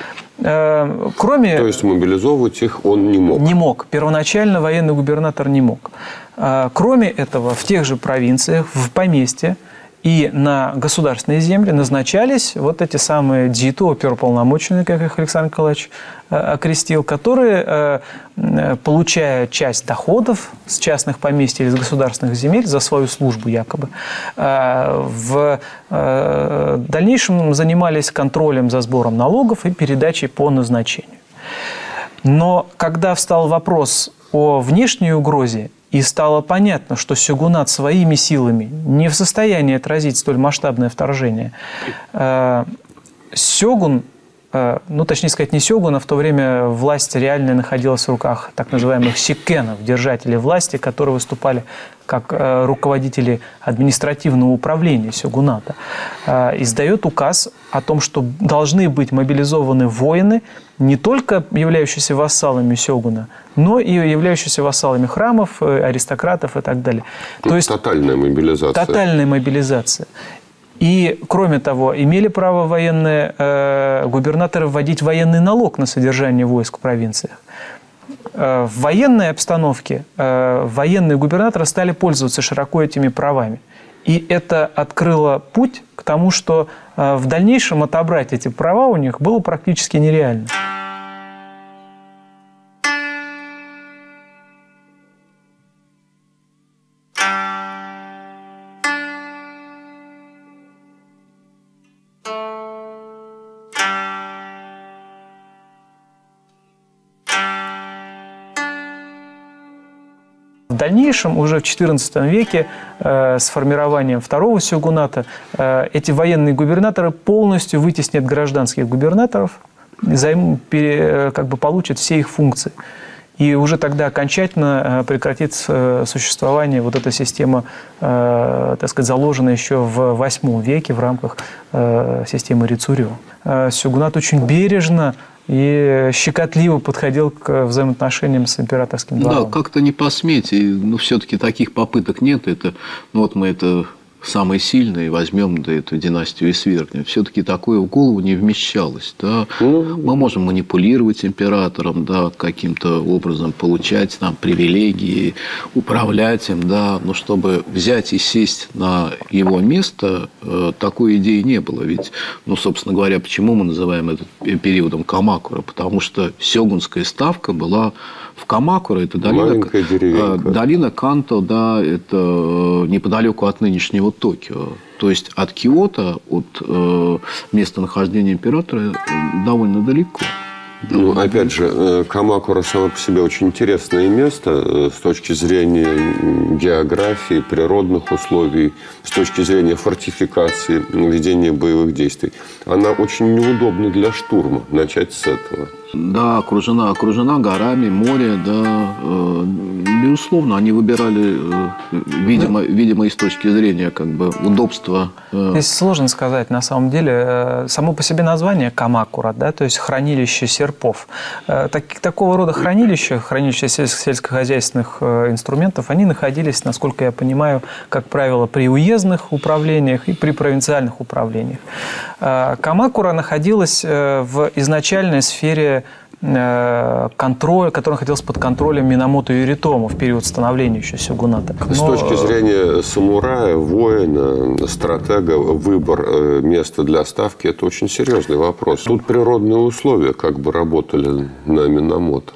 Э, кроме... То есть мобилизовывать их он не мог? Не мог. Первоначально военный губернатор не мог. Э, кроме этого, в тех же провинциях, в поместье и на государственные земли назначались вот эти самые дзиту, оперуполномоченные, как их Александр Николаевич окрестил, которые, получая часть доходов с частных поместьй или с государственных земель за свою службу якобы, в дальнейшем занимались контролем за сбором налогов и передачей по назначению. Но когда встал вопрос о внешней угрозе И стало понятно, что сёгунат своими силами не в состоянии отразить столь масштабное вторжение. Сёгун, ну, точнее сказать, не сёгун, а в то время власть реально находилась в руках так называемых сиккенов, держателей власти, которые выступали как руководители административного управления сёгуната, издает указ о том, что должны быть мобилизованы воины, не только являющиеся вассалами сёгуна, но и являющиеся вассалами храмов, аристократов и так далее. Тут то есть тотальная мобилизация. Тотальная мобилизация. И, кроме того, имели право военные э, губернаторы вводить военный налог на содержание войск в провинциях. Э, в военной обстановке э, военные губернаторы стали пользоваться широко этими правами. И это открыло путь к тому, что э, в дальнейшем отобрать эти права у них было практически нереально. В дальнейшем, уже в четырнадцатом веке, э, с формированием второго сёгуната, э, эти военные губернаторы полностью вытеснят гражданских губернаторов, займ, пере, как бы получат все их функции. И уже тогда окончательно э, прекратит э, существование вот эта система, э, так сказать, заложенная еще в восьмом веке в рамках э, системы Рицурё. Э, сёгунат очень бережно и щекотливо подходил к взаимоотношениям с императорским двором. Да, как-то не посметь. И, ну, все-таки таких попыток нет. Это, ну, вот мы это самые сильные возьмем, да, эту династию и свергнем. Все-таки такое в голову не вмещалось. Да? Mm-hmm. Мы можем манипулировать императором, да, каким-то образом получать там привилегии, управлять им, да, но чтобы взять и сесть на его место, э, такой идеи не было. Ведь, ну, собственно говоря, почему мы называем этот периодом Камакура? Потому что сёгунская ставка была в Камакура, это долина, долина Канто, да, это неподалеку от нынешнего Токио. То есть от Киото, от э, местонахождения императора, довольно далеко. Ну, опять же, Камакура само по себе очень интересное место с точки зрения географии, природных условий, с точки зрения фортификации, ведения боевых действий. Она очень неудобна для штурма. Начать с этого. Да, окружена, окружена горами, море, да. Э, безусловно, они выбирали, э, видимо, видимо, и с точки зрения как бы удобства. Э. Здесь сложно сказать, на самом деле. Э, само по себе название Камакура, да, то есть хранилище серпов. Э, так, такого рода хранилища, хранилища сельскохозяйственных э, инструментов, они находились, насколько я понимаю, как правило, при уездных управлениях и при провинциальных управлениях. Э, Камакура находилась э, в изначальной сфере контроль, который находился под контролем Минамото Юритомо в период становления еще сёгуната. Но... С точки зрения самурая, воина, стратега, выбор места для ставки – это очень серьезный вопрос. Тут природные условия как бы работали на Минамото.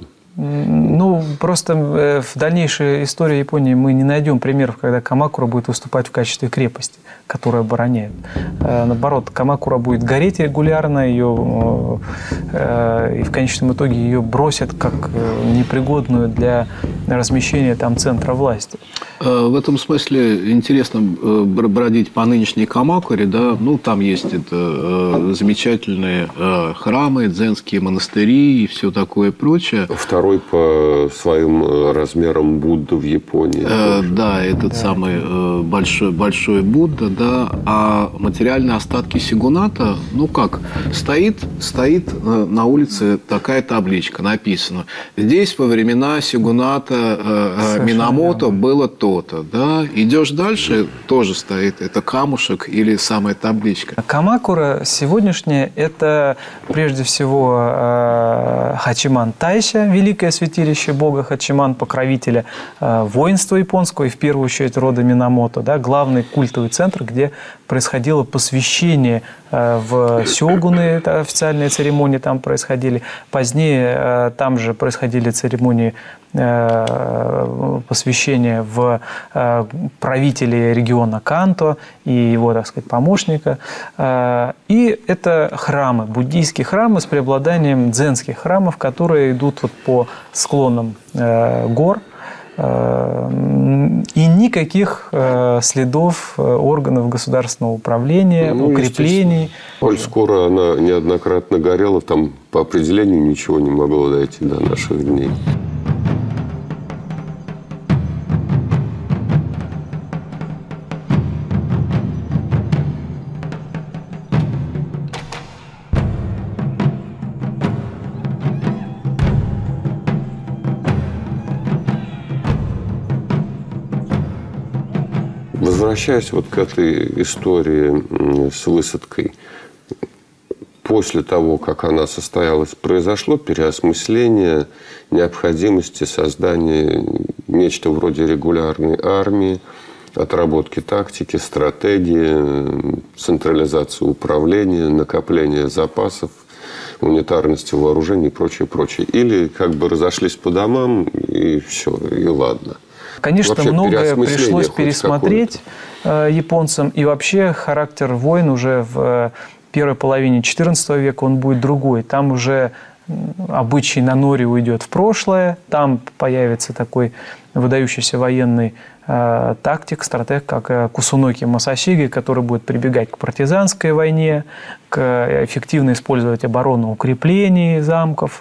Ну, просто в дальнейшей истории Японии мы не найдем примеров, когда Камакура будет выступать в качестве крепости, которую обороняет. Наоборот, Камакура будет гореть регулярно, ее, и в конечном итоге ее бросят как непригодную для размещения там центра власти. В этом смысле интересно бродить по нынешней Камакуре, да, ну, там есть это замечательные храмы, дзенские монастыри и все такое прочее. Второй по своим размерам Будда в Японии. Э, да, этот да. самый большой, большой Будда, да, а материальные остатки сёгуната, ну как, стоит, стоит на улице такая табличка, написано, здесь во времена сёгуната э, Минамото было то-то, да, идешь дальше, тоже стоит, это камушек или самая табличка. Камакура сегодняшняя, это прежде всего э, Хачиман Тайся, великое святилище бога Хачиман, покровителя э, воинства японского и в первую очередь рода Минамото, да, главный культовый центр, где происходило посвящение э, в сёгуны, это официальные церемонии там происходили. Позднее э, там же происходили церемонии э, посвящения в э, правителей региона Канто и его, так сказать, помощника. Э, и это храмы, буддийские храмы с преобладанием дзенских храмов, которые идут вот по склонам э, гор. И никаких следов органов государственного управления, ну, укреплений. Коль скоро она неоднократно горела, там по определению ничего не могло дойти до наших дней. Возвращаясь вот к этой истории с высадкой, после того, как она состоялась, произошло переосмысление необходимости создания нечто вроде регулярной армии, отработки тактики, стратегии, централизации управления, накопления запасов, унитарности вооружений и прочее, прочее. Или как бы разошлись по домам, и все, и ладно. Конечно, вообще многое пришлось пересмотреть э, японцам. И вообще характер войн уже в первой половине четырнадцатого века он будет другой. Там уже обычай на норе уйдет в прошлое. Там появится такой выдающийся военный э, тактик, стратег, как э, Кусуноки Масасиги, который будет прибегать к партизанской войне, к эффективно использовать оборону укреплений замков.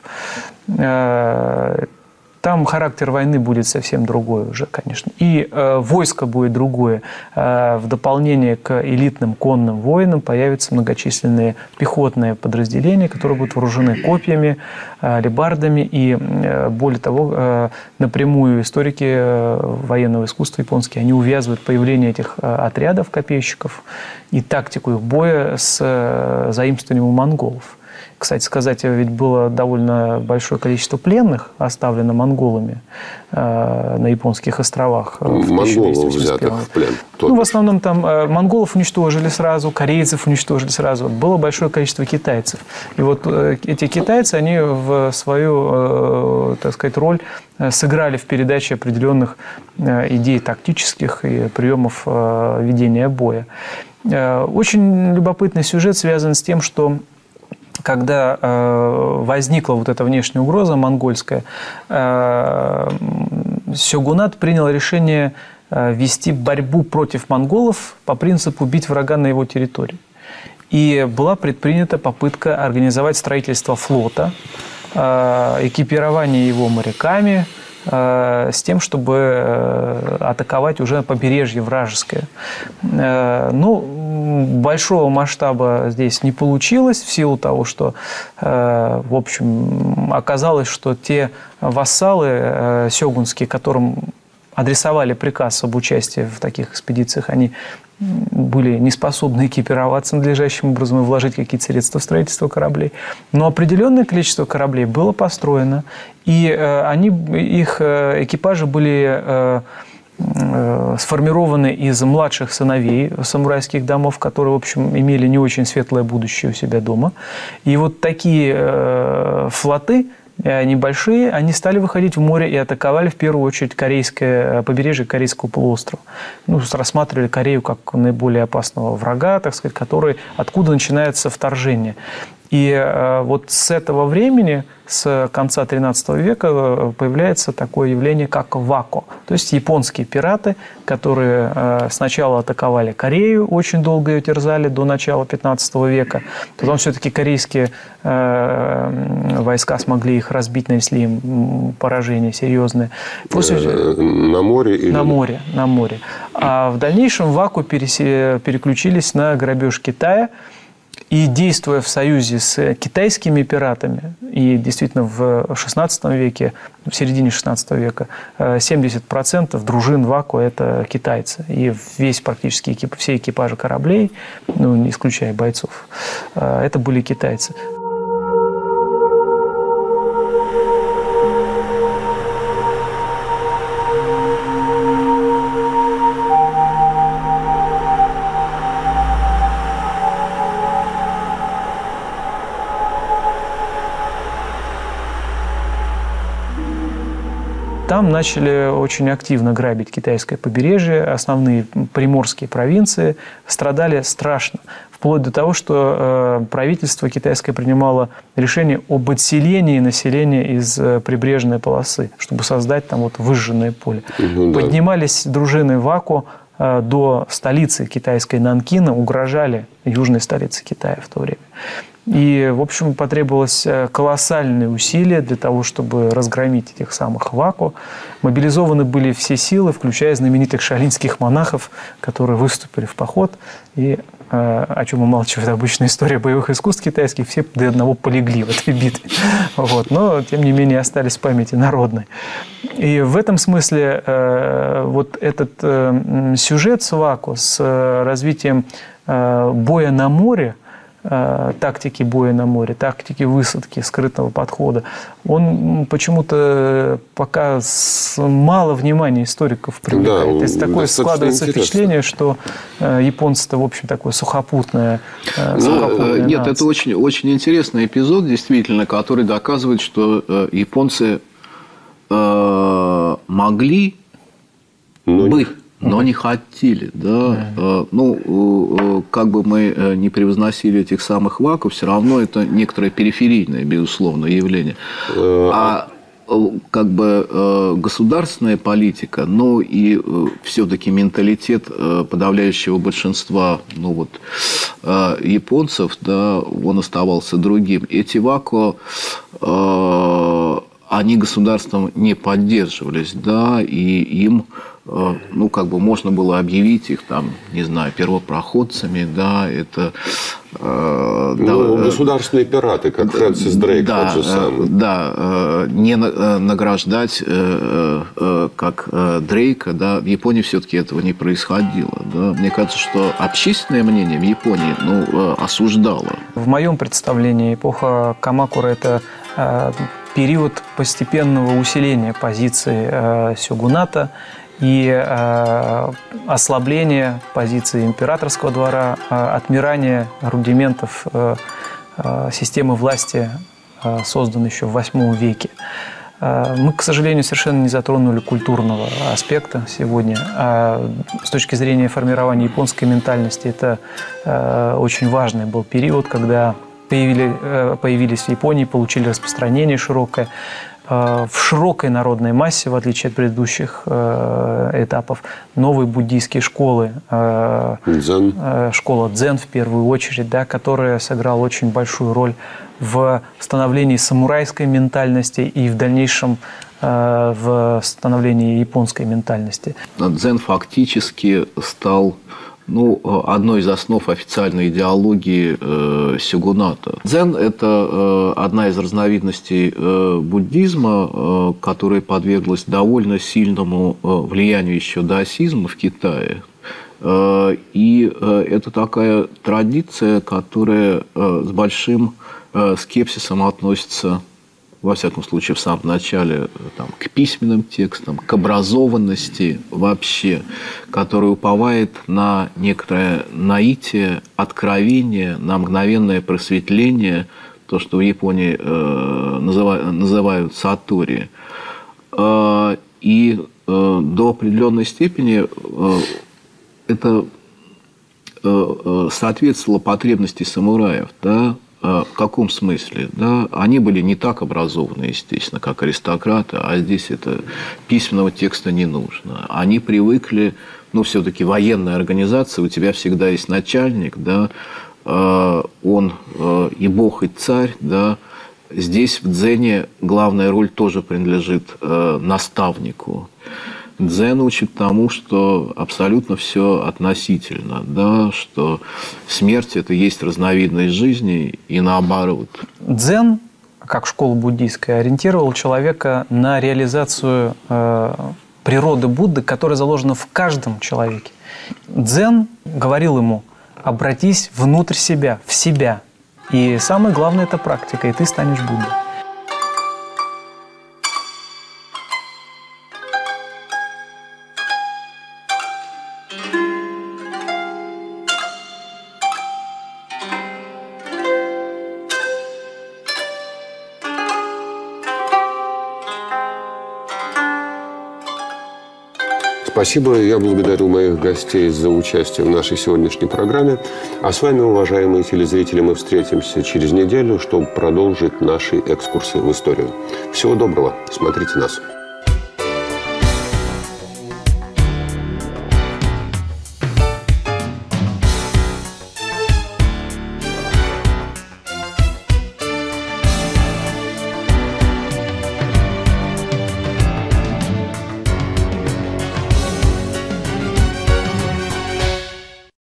Э, Там характер войны будет совсем другой уже, конечно. И э, войско будет другое. Э, в дополнение к элитным конным воинам появятся многочисленные пехотные подразделения, которые будут вооружены копьями, э, алебардами. И э, более того, э, напрямую историки э, военного искусства японские, они увязывают появление этих э, отрядов копейщиков и тактику их боя с э, заимствованием у монголов. Кстати сказать, ведь было довольно большое количество пленных, оставлено монголами э, на японских островах. Монголов взятых в плен. Ну, в основном там э, монголов уничтожили сразу, корейцев уничтожили сразу. Было большое количество китайцев. И вот э, эти китайцы, они в свою, э, так сказать, роль э, сыграли в передаче определенных э, идей тактических и приемов э, ведения боя. Э, очень любопытный сюжет связан с тем, что когда э, возникла вот эта внешняя угроза монгольская, э, сёгунат принял решение э, вести борьбу против монголов по принципу «бить врага на его территории». И была предпринята попытка организовать строительство флота, э, экипирование его моряками, э, с тем, чтобы э, атаковать уже побережье вражеское. Э, ну, большого масштаба здесь не получилось в силу того, что, э, в общем, оказалось, что те вассалы э, сёгунские, которым адресовали приказ об участии в таких экспедициях, они были не способны экипироваться надлежащим образом и вложить какие-то средства в строительство кораблей. Но определенное количество кораблей было построено, и э, они, их э, экипажи были э, сформированы из младших сыновей самурайских домов, которые, в общем, имели не очень светлое будущее у себя дома. И вот такие э, флоты небольшие, они стали выходить в море и атаковали в первую очередь корейское, побережье Корейского полуострова. Ну, рассматривали Корею как наиболее опасного врага, так сказать, который, откуда начинается вторжение. И э, вот с этого времени, с конца тринадцатого века, появляется такое явление, как вако. То есть японские пираты, которые э, сначала атаковали Корею, очень долго ее терзали, до начала пятнадцатого века. Потом все-таки корейские э, войска смогли их разбить, нанесли им поражение серьезное. После... На море? Или... На море, на море. А в дальнейшем вако пересе... переключились на грабеж Китая. И действуя в союзе с китайскими пиратами, и действительно в шестнадцатом веке, в середине шестнадцатого века, семьдесят процентов дружин вако – это китайцы. И весь практически экип, все экипажи кораблей, ну, не исключая бойцов, это были китайцы. Там начали очень активно грабить китайское побережье, основные приморские провинции страдали страшно. вплоть до того, что правительство китайское принимало решение об отселении населения из прибрежной полосы, чтобы создать там вот выжженное поле. Угу, да. Поднимались дружины Вако до столицы китайской Нанкина, угрожали южной столице Китая в то время. И, в общем, потребовалось колоссальные усилия для того, чтобы разгромить этих самых Вако. Мобилизованы были все силы, включая знаменитых шаолиньских монахов, которые выступили в поход. И, о чем умалчивает обычная история боевых искусств китайских, все до одного полегли в этой битве. Вот. Но, тем не менее, остались в памяти народной. И в этом смысле вот этот сюжет с Вако, с развитием боя на море, тактики боя на море, тактики высадки, скрытного подхода, он почему-то пока с мало внимания историков привлекает. Да, То есть такое складывается интересно. Впечатление, что японцы-то, в общем, такое сухопутное. сухопутное Нет, нация. Это очень, очень интересный эпизод, действительно, который доказывает, что японцы э, могли Но... бы... Но не хотели, да. Mm-hmm. Ну, как бы мы не превозносили этих самых Вако, все равно это некоторое периферийное, безусловно, явление. Mm-hmm. А как бы государственная политика, но и все-таки менталитет подавляющего большинства, ну вот, японцев, да, он оставался другим. Эти Вако, они государством не поддерживались, да, и им, ну, как бы можно было объявить их там, не знаю, первопроходцами, да, это... Э, ну, да, государственные пираты, как Фрэнсис Дрейк, да, тот же самый. Да, э, не награждать, э, э, как э, Дрейка, да, в Японии все-таки этого не происходило, да. Мне кажется, что общественное мнение в Японии, ну, э, осуждало. В моем представлении эпоха Камакура – это э, период постепенного усиления позиции э, сёгуната и э, ослабление позиции императорского двора, э, отмирание рудиментов э, э, системы власти, э, созданной еще в восьмом веке. Э, мы, к сожалению, совершенно не затронули культурного аспекта сегодня. А с точки зрения формирования японской ментальности, это э, очень важный был период, когда появили, э, появились в Японии, получили распространение широкое. В широкой народной массе, в отличие от предыдущих э, этапов, новые буддийские школы, э, дзен. Э, школа дзен в первую очередь, да, которая сыграла очень большую роль в становлении самурайской ментальности и в дальнейшем э, в становлении японской ментальности. Дзен фактически стал, ну, одной из основ официальной идеологии э, сёгуната. Дзен – это э, одна из разновидностей э, буддизма, э, которая подверглась довольно сильному э, влиянию еще даосизма в Китае. Э, и э, это такая традиция, которая э, с большим э, скепсисом относится, во всяком случае, в самом начале, там, к письменным текстам, к образованности вообще, которая уповает на некоторое наитие, откровение, на мгновенное просветление, то, что в Японии э, называют, называют сатори. Э, и э, до определенной степени э, это э, соответствовало потребности самураев, да. В каком смысле? Да? Они были не так образованы, естественно, как аристократы, а здесь это письменного текста не нужно. Они привыкли, ну, все-таки военная организация, у тебя всегда есть начальник, да, он и бог, и царь, да. Здесь в дзене главная роль тоже принадлежит наставнику. Дзен учит тому, что абсолютно все относительно, да, что смерть – это есть разновидность жизни и наоборот. Дзен, как школа буддийская, ориентировал человека на реализацию э, природы Будды, которая заложена в каждом человеке. Дзен говорил ему: обратись внутрь себя, в себя. И самое главное – это практика, и ты станешь Буддой. С Спасибо. Я благодарю моих гостей за участие в нашей сегодняшней программе. А с вами, уважаемые телезрители, мы встретимся через неделю, чтобы продолжить наши экскурсы в историю. Всего доброго. Смотрите нас.